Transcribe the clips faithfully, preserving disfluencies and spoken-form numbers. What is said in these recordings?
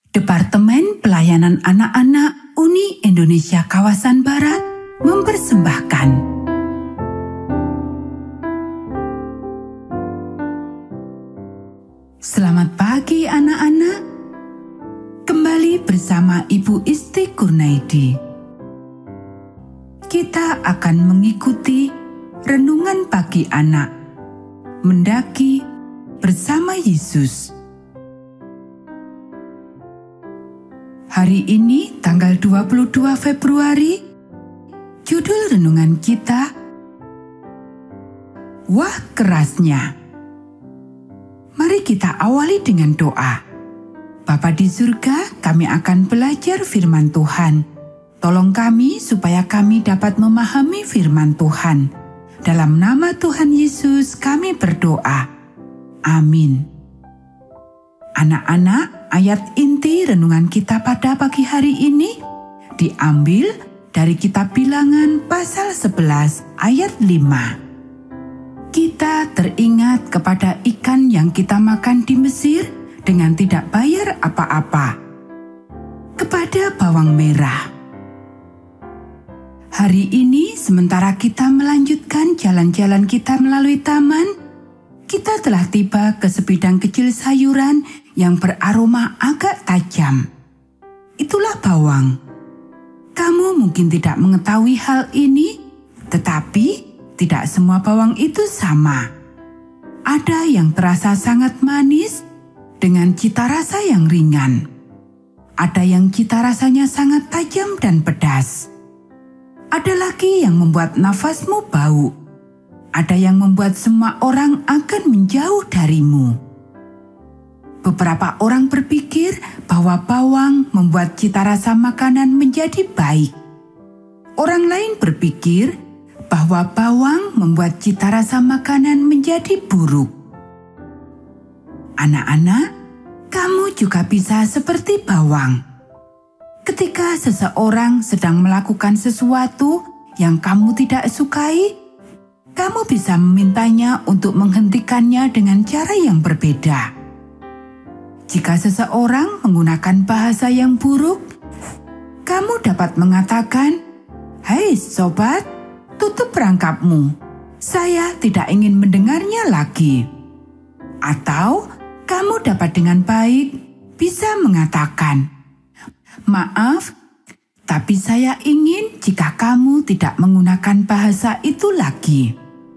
Departemen Pelayanan Anak-anak Uni Indonesia Kawasan Barat mempersembahkan Selamat pagi anak-anak. Kembali bersama Ibu Isti Kurnaidi. Kita akan mengikuti renungan pagi anak, mendaki bersama Yesus. Hari ini tanggal dua puluh dua Februari, judul renungan kita, Wah Kerasnya. Mari kita awali dengan doa. Bapa di surga, kami akan belajar firman Tuhan. Tolong kami supaya kami dapat memahami firman Tuhan. Dalam nama Tuhan Yesus kami berdoa. Amin. Anak-anak, ayat inti renungan kita pada pagi hari ini diambil dari kitab Bilangan pasal sebelas ayat lima. Kita teringat kepada ikan yang kita makan di Mesir dengan tidak bayar apa-apa, kepada bawang merah. Hari ini sementara kita melanjutkan jalan-jalan kita melalui taman, kita telah tiba ke sebidang kecil sayuran yang beraroma agak tajam. Itulah bawang. Kamu mungkin tidak mengetahui hal ini, tetapi tidak semua bawang itu sama. Ada yang terasa sangat manis dengan cita rasa yang ringan. Ada yang cita rasanya sangat tajam dan pedas. Ada lagi yang membuat nafasmu bau. Ada yang membuat semua orang akan menjauh darimu. Beberapa orang berpikir bahwa bawang membuat cita rasa makanan menjadi baik. Orang lain berpikir bahwa bawang membuat cita rasa makanan menjadi buruk. Anak-anak, kamu juga bisa seperti bawang. Ketika seseorang sedang melakukan sesuatu yang kamu tidak sukai, kamu bisa memintanya untuk menghentikannya dengan cara yang berbeda. Jika seseorang menggunakan bahasa yang buruk, kamu dapat mengatakan, "Hei sobat, tutup perangkapmu. Saya tidak ingin mendengarnya lagi." Atau kamu dapat dengan baik bisa mengatakan, "Maaf, tapi saya ingin jika kamu tidak menggunakan bahasa itu lagi."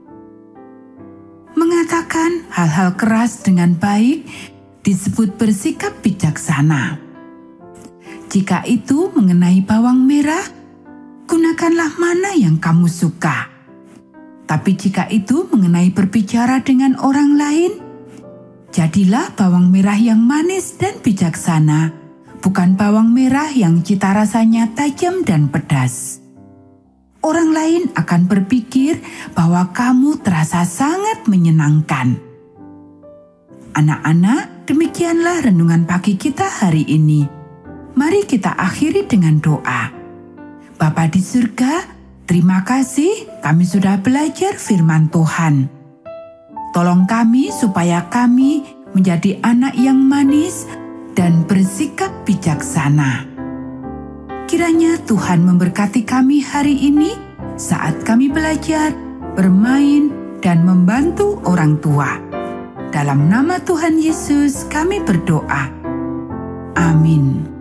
Mengatakan hal-hal keras dengan baik disebut bersikap bijaksana. Jika itu mengenai bawang merah, gunakanlah mana yang kamu suka. Tapi jika itu mengenai berbicara dengan orang lain, jadilah bawang merah yang manis dan bijaksana, bukan bawang merah yang cita rasanya tajam dan pedas. Orang lain akan berpikir bahwa kamu terasa sangat menyenangkan. Anak-anak, demikianlah renungan pagi kita hari ini. Mari kita akhiri dengan doa. Bapa di surga, terima kasih kami sudah belajar firman Tuhan. Tolong kami supaya kami menjadi anak yang manis dan bersikap bijaksana. Kiranya Tuhan memberkati kami hari ini saat kami belajar, bermain, dan membantu orang tua. Dalam nama Tuhan Yesus kami berdoa. Amin.